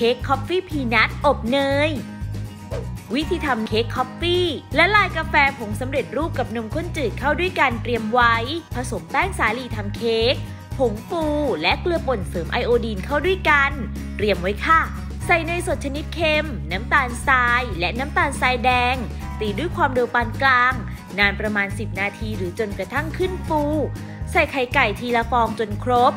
ค้กคอฟฟี่พีนัทอบเนยวิธีทำเค้กคอฟฟี่และลายกาแฟผงสำเร็จรูปกับนมข้นจืดเข้าด้วยกันเตรียมไว้ผสมแป้งสาลีทำเค้กผงฟูและเกลือป่นเสริมไอโอดีนเข้าด้วยกันเตรียมไว้ค่ะใส่เนยสดชนิดเค็มน้ำตาลทรายและน้ำตาลทรายแดงตีด้วยความเร็วปานกลางนานประมาณ10นาทีหรือจนกระทั่งขึ้นฟูใส่ไข่ไก่ทีละฟองจนครบ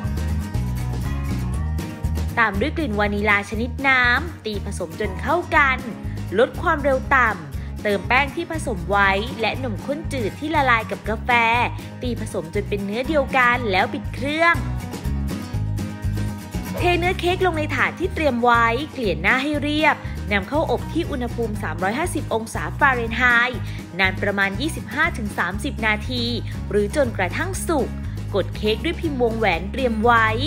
ตามด้วยกลิ่นวานิลาชนิดน้ำตีผสมจนเข้ากันลดความเร็วต่ำเติมแป้งที่ผสมไว้และนมข้นจืดที่ละลายกับกาแฟตีผสมจนเป็นเนื้อเดียวกันแล้วปิดเครื่องเทเนื้อเค้กลงในถาดที่เตรียมไว้เกลี่ยหน้าให้เรียบนำเข้าอบที่อุณหภูมิ350องศาฟาเรนไฮต์นานประมาณ 25-30 นาทีหรือจนกระทั่งสุกกดเค้กด้วยพิมพ์วงแหวนเตรียมไว้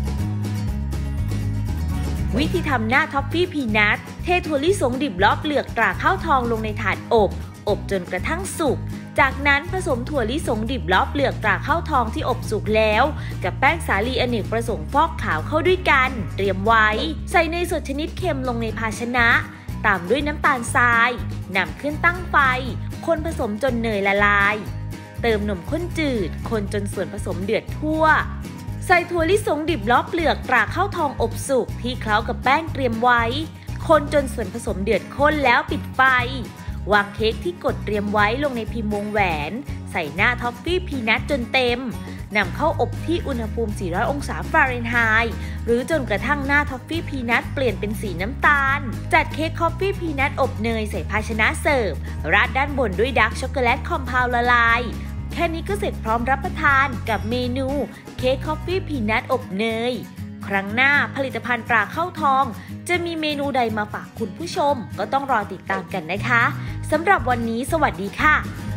วิธีทำหน้าท็อฟฟี่พีนัทเทถั่วลิสงดิบล้อเปลือกตราข้าวทองลงในถาดอบจนกระทั่งสุกจากนั้นผสมถั่วลิสงดิบล้อเปลือกตราข้าวทองที่อบสุกแล้วกับแป้งสาลีอเนกประสงค์ฟอกขาวเข้าด้วยกันเตรียมไว้ใส่เนยสดชนิดเค็มลงในภาชนะตามด้วยน้ำตาลทรายนำขึ้นตั้งไฟคนผสมจนเนยละลายเติมนมข้นจืดคนจนส่วนผสมเดือดทั่วใส่ถั่วลิสงดิบล้อเปลือกตราข้าวทองอบสุกที่เคล้ากับแป้งเตรียมไว้คนจนส่วนผสมเดือดข้นแล้วปิดไฟวางเค้กที่กดเตรียมไว้ลงในพิมพ์วงแหวนใส่หน้าท็อฟฟี่พีนัทจนเต็มนำเข้าอบที่อุณหภูมิ400องศาฟาเรนไฮต์หรือจนกระทั่งหน้าท็อฟฟี่พีนัทเปลี่ยนเป็นสีน้ำตาลจัดเค้กคอฟฟี่พีนัทอบเนยใส่ภาชนะเสิร์ฟราดด้านบนด้วยดาร์กช็อกโกแลตคอมเพลละลายแค่นี้ก็เสร็จพร้อมรับประทานกับเมนูเค้กคอฟฟี่พีนัทอบเนยครั้งหน้าผลิตภัณฑ์ตราข้าวทองจะมีเมนูใดมาฝากคุณผู้ชมก็ต้องรอติดตามกันนะคะสำหรับวันนี้สวัสดีค่ะ